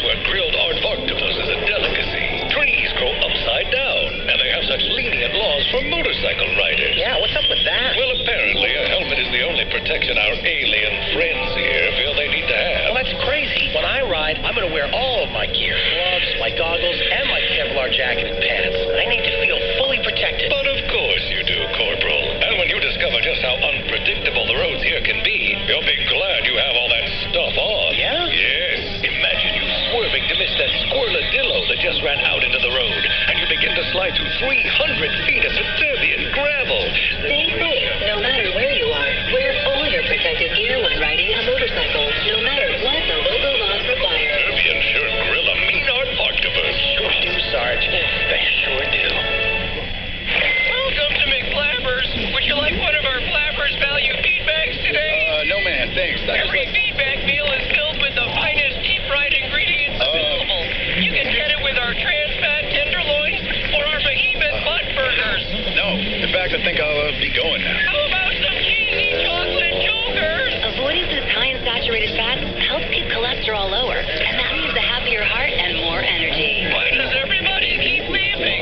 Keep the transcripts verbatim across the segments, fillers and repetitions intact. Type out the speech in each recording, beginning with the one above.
where grilled Arctopus is a delicacy. Trees grow upside down, and they have such lenient laws for motorcycle riders. Yeah, what's up with that? Well, apparently a helmet is the only protection our alien friends here feel they need to have. Well, that's crazy. When I ride, I'm going to wear all of my gear. Gloves, my goggles, and my Kevlar jacket and pants. I need to feel fully protected. But of course you do, Corporal. And when you discover just how unpredictable the roads here can be, you'll be glad you have all that stuff on. Yeah? Yes. Imagine you swerving to miss that squirladillo that just ran out into the road, and you begin to slide through three hundred feet of suburban gravel. Stay safe, no matter where you are. Wear all your protective gear when riding a motorcycle, no matter what the local laws require. Serbian sure grill a mean Arctopus. Sure do, Sarge. They sure do. Welcome to McFlappers. Would you like one of our Flappers value feedbacks today? Uh, no, man, thanks. That's Every feedback meal is filled with the finest deep-fried ingredients Uh. available. You can get it with our trans-fat tenderloins or our behemoth butt burgers. No, in fact, I think I'll uh, be going now. How about some cheesy chocolate jokers? Avoiding foods high in saturated fats helps keep cholesterol lower, and that means a happier heart and more energy. Why does everybody keep leaving?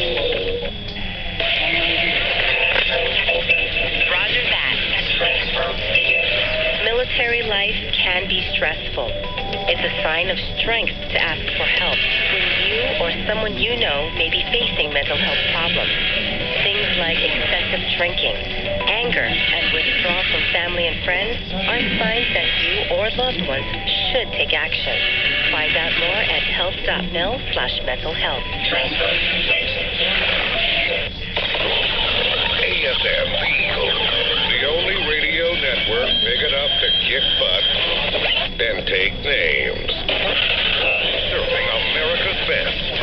Roger that. Military life can be stressful. It's a sign of strength to ask for help when you or someone you know may be facing mental health problems. Things like excessive drinking, anger, and withdrawal from family and friends are signs that you or loved ones should take action. Find out more at health.mil slash mental health. A S M Eagle, the only radio network big enough to kick butt and take names. Serving America's best.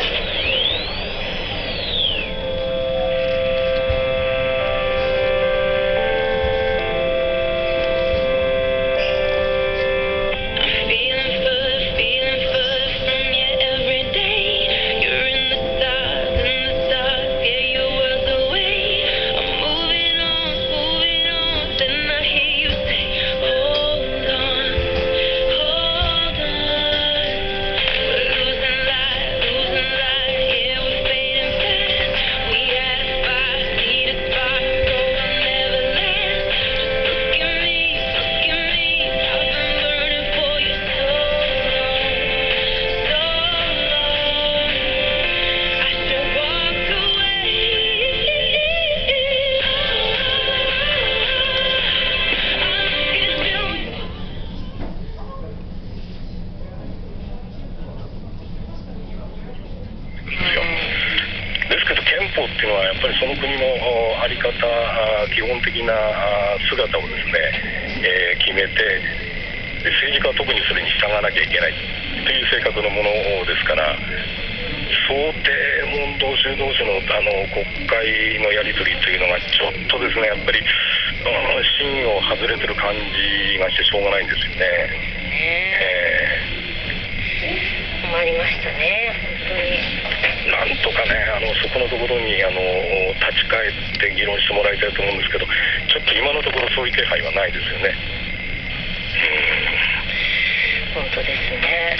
ですけど憲法っていうのはやっぱりその国の在り方、基本的な姿をですね、えー、決めて、で政治家は特にそれに従わなきゃいけないという性格のものですから、想定問同士同士のあの国会のやり取りというのがちょっとですね、やっぱり芯を外れてる感じがしてしょうがないんですよね。えー、 困りましたね、本当に。 なんとかね、あのそこのところにあの立ち返って議論してもらいたいと思うんですけど、ちょっと今のところそういう気配はないですよね。 本当ですね。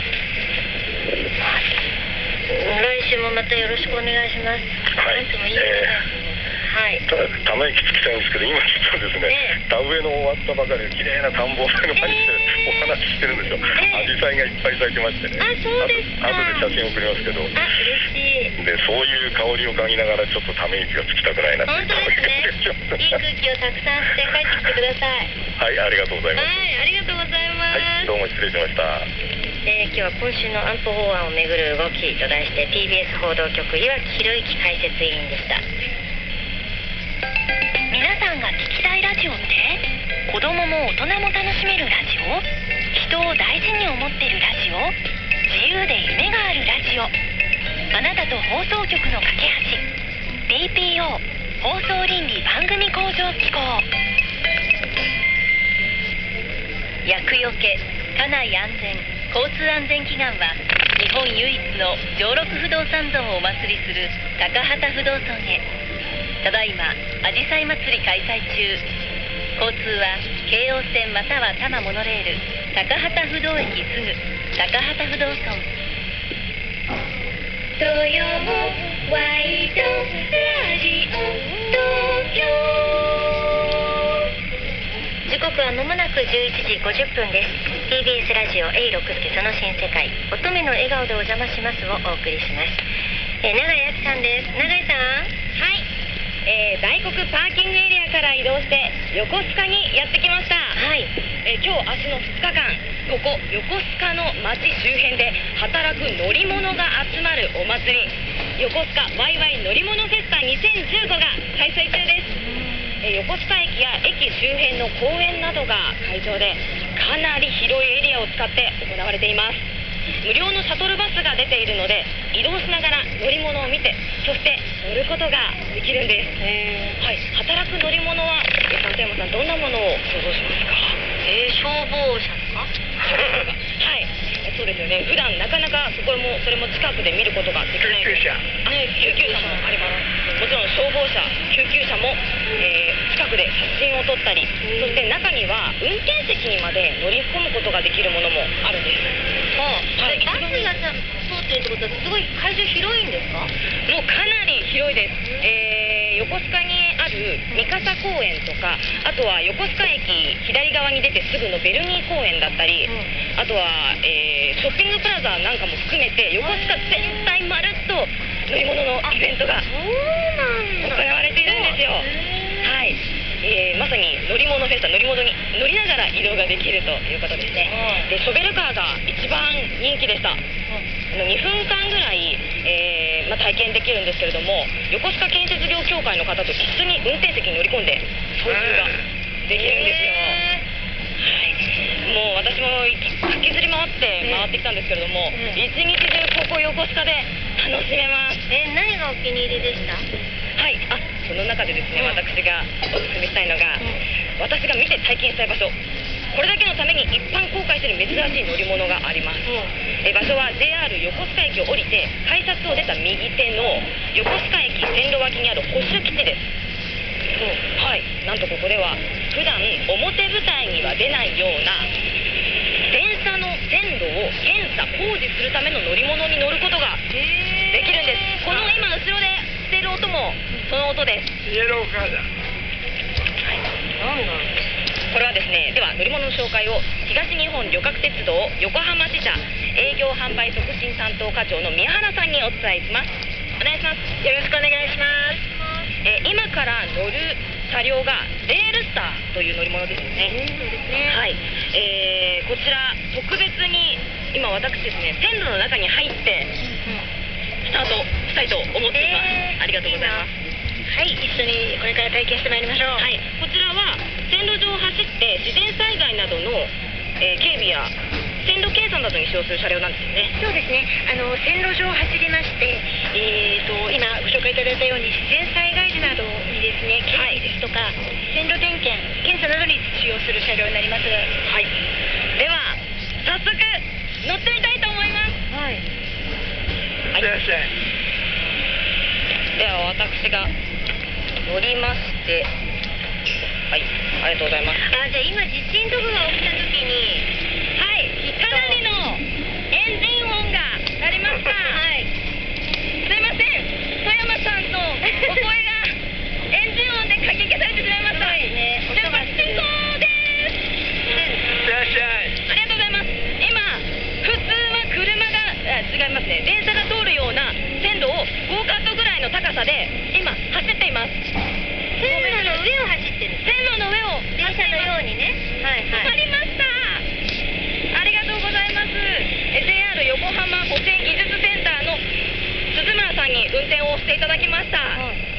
まあ、来週もまたよろしくお願いします。 はい。 なんともいいですね。はい。 ただため息つきたいんですけど、今実はですね、 ええ、 田植えの終わったばかりの綺麗な田んぼを目の前にしてお話ししてるんですよ。アジサイがいっぱい咲いてましてね。 あ、そうですか。 あとで写真送りますけど。 あ、嬉しい。 で、そういう香りを嗅ぎながらちょっとため息がつきたくないなって本当ですね。いい空気をたくさんして帰ってきてください。 はい、ありがとうございます。 はい、ありがとうございます。 はい、どうも失礼しました。 えー、今日は今週の安保法案をめぐる動きと題して ティービーエス 報道局岩城宏之解説委員でした。皆さんが聞きたいラジオって子供も大人も楽しめるラジオ、人を大事に思ってるラジオ、自由で夢があるラジオ、あなたと放送局の架け橋 ビーピーオー 放送倫理番組向上機構。厄除け、家内安全、交通安全祈願は日本唯一の上六不動産像をお祭りする高畑不動尊へ。ただいまあじさい祭り開催中。交通は京王線または多摩モノレール高幡不動駅すぐ高幡不動尊。東洋ワイドラジオ東京。時刻はまもなくじゅういちじごじゅっぷんです。 ティービーエス ラジオ エーろくすけその新世界乙女の笑顔でお邪魔しますをお送りします。えー、永井亜紀さんです。永井さん。 はい、えー、大黒パーキングエリアから移動して横須賀にやってきました。 はい、 えー、今日明日のふつかかん、ここ横須賀の町周辺で働く乗り物が集まるお祭り、横須賀ワイワイ乗り物フェスタにせんじゅうごが開催中です。えー、横須賀駅や駅周辺の公園などが会場でかなり広いエリアを使って行われています。無料のシャトルバスが出ているので移動しながら乗り物を見て、そして乗ることができるんです。はい、働く乗り物はえ里山さん、どんなものを想像しますか？ えー、消防車とかはい、そうですよね。普段なかなかそこもそれも近くで見ることができない。 救急車ね、救急車もあります。もちろん消防車、救急車も、えー、近くで写真を撮ったり、そして中には運転席にまで乗り込むことができるものもあるんです。 はい、バスがさ通ってるってことはすごい会場広いんですか？ もうかなり広いです。えー、横須賀にある三笠公園とか、あとは横須賀駅左側に出てすぐのベルニー公園だったり、うん、あとは、えー、ショッピングプラザなんかも含めて横須賀全体まるっと乗り物のイベントが行われているんですよ。はい、えー、まさに乗り物フェスタ、乗り物に乗りながら移動ができるということですね。でショベルカーが一番人気でした。あのにふんかんぐらい、えーまあ、体験できるんですけれども、横須賀建設業協会の方と一緒に運転席に乗り込んで操縦ができるんですよ。はい、もう私も駆けずり回って回ってきたんですけれども、一日中ここ横須賀で楽しめます。 えー、何がお気に入りでした？ はい、あ、その中でですね、私がおすすめしたいのが、私が見て体験したい場所、これだけのために一般公開する珍しい乗り物があります。え場所は ジェイアール 横須賀駅を降りて改札を出た右手の横須賀駅線路脇にある保守基地です。はい、なんとここでは普段表舞台には出ないような電車の線路を検査工事するための乗り物に乗ることができるんです。この今後ろでしている音もその音です。 イエローカーだ。 はい、なんだろう。これはですね、では乗り物の紹介を東日本旅客鉄道横浜支社営業販売促進担当課長の宮原さんにお伝えします。お願いします。 よろしくお願いします。 えー、今から乗る車両がレールスターという乗り物ですよね。はい、えー、こちら特別に今私ですね、線路の中に入ってスタートしたいと思っています。えー、ありがとうございます。 はい、一緒にこれから体験してまいりましょう。 はい、こちらは線路上を走って自然災害などの、えー、警備や線路検査などに使用する車両なんですよね。 そうですね、あの線路上を走りまして、えー、と今ご紹介いただいたように自然災害時などにですね、警備ですとか、はい、線路点検検査などに使用する車両になります。 はい、では早速乗ってみたいと思います。はい、はい、いらっしゃい。では私が乗りまして、はい、ありがとうございます。 あ、じゃあ今地震とかが起きた時に、 はい、かなりのエンジン音が鳴りました。はい、すいません、富山さんとお声がエンジン音でかき消されてしまいました。ね、出発進行です。 いらっしゃい。 ありがとうございます。今普通は車があ違いますね、電車が通るような線路をゴーカートぐらいの高さで今走っています。 線路の上を走ってる。 線路の上を電車のようにね。はいはい。 わかりました。ありがとうございます。え ジェイアール 横浜保線技術センターの鈴村さんに運転をしていただきました。はい、